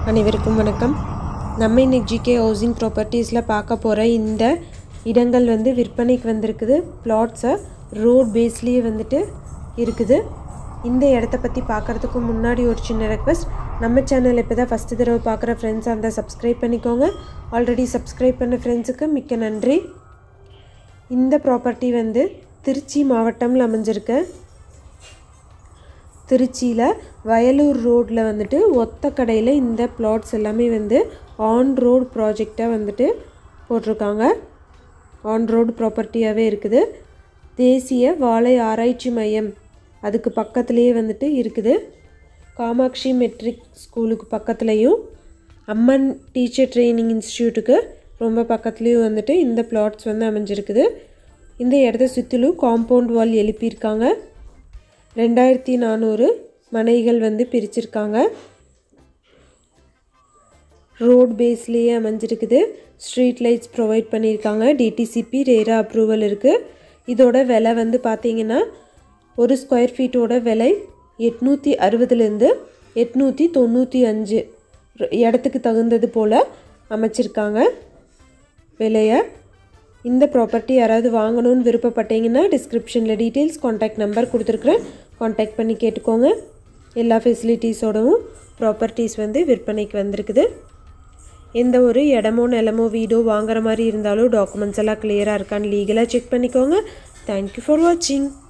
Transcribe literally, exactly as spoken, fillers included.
அனைவருக்கும் வணக்கம். நம்ம இன்னைக்கு ஜிகே ஹவுசிங் ப்ராப்பர்ட்டிஸில் பார்க்க போகிற இந்த இடங்கள் வந்து விற்பனைக்கு வந்திருக்குது. பிளாட்ஸை ரோட் பேஸ்லேயே வந்துட்டு இருக்குது. இந்த இடத்த பற்றி பார்க்குறதுக்கு முன்னாடி ஒரு சின்ன ரெக்வஸ்ட், நம்ம சேனல் இப்போ தான் ஃபஸ்ட்டு தடவை பார்க்குற ஃப்ரெண்ட்ஸ் அந்த சப்ஸ்கிரைப் பண்ணிக்கோங்க. ஆல்ரெடி சப்ஸ்கிரைப் பண்ண ஃப்ரெண்ட்ஸுக்கு மிக்க நன்றி. இந்த ப்ராப்பர்ட்டி வந்து திருச்சி மாவட்டம்ல அமைஞ்சிருக்கு. திருச்சியில் வயலூர் ரோட்டில் வந்துட்டு ஒத்த கடையில் இந்த பிளாட்ஸ் எல்லாமே வந்து ஆன் ரோடு ப்ராஜெக்டாக வந்துட்டு போட்டிருக்காங்க. ஆன் ரோடு ப்ராப்பர்ட்டியாகவே இருக்குது. தேசிய வாழை ஆராய்ச்சி மையம் அதுக்கு பக்கத்துலேயே வந்துட்டு இருக்குது. காமாட்சி மெட்ரிக் ஸ்கூலுக்கு பக்கத்துலேயும் அம்மன் டீச்சர் ட்ரைனிங் இன்ஸ்டியூட்டுக்கு ரொம்ப பக்கத்துலேயும் வந்துட்டு இந்த பிளாட்ஸ் வந்து அமைஞ்சிருக்குது. இந்த இடத்த சுற்றிலும் காம்பவுண்ட் வால் எழுப்பியிருக்காங்க. ரெண்டாயிரத்தி நானூறு மனைகள் வந்து பிரிச்சிருக்காங்க. ரோட் பேஸ்லேயே அமைஞ்சிருக்குது. ஸ்ட்ரீட் லைட்ஸ் ப்ரொவைட் பண்ணியிருக்காங்க. டிடிசிபி ரேரா அப்ரூவல் இருக்குது. இதோட விலை வந்து பார்த்திங்கன்னா ஒரு ஸ்கொயர் ஃபீட்டோட விலை எட்நூற்றி அறுபதுலேருந்து எட்நூற்றி தொண்ணூற்றி அஞ்சு இடத்துக்கு தகுந்தது போல் அமைச்சிருக்காங்க விலையை. இந்த ப்ராப்பர்ட்டி யாராவது வாங்கணும்னு விருப்பப்பட்டீங்கன்னா டிஸ்கிரிப்ஷனில் டீட்டெயில்ஸ் கான்டாக்ட் நம்பர் கொடுத்துருக்குறேன். கான்டாக்ட் பண்ணி கேட்டுக்கோங்க. எல்லா ஃபெசிலிட்டிஸோடவும் ப்ராப்பர்ட்டிஸ் வந்து விற்பனைக்கு வந்திருக்குது. எந்த ஒரு இடமோ நிலமோ வீடோ வாங்குற மாதிரி இருந்தாலும் டாக்குமெண்ட்ஸ் எல்லாம் கிளியராக இருக்கான்னு லீகலாக செக் பண்ணிக்கோங்க. தேங்க்யூ ஃபார் வாட்சிங்.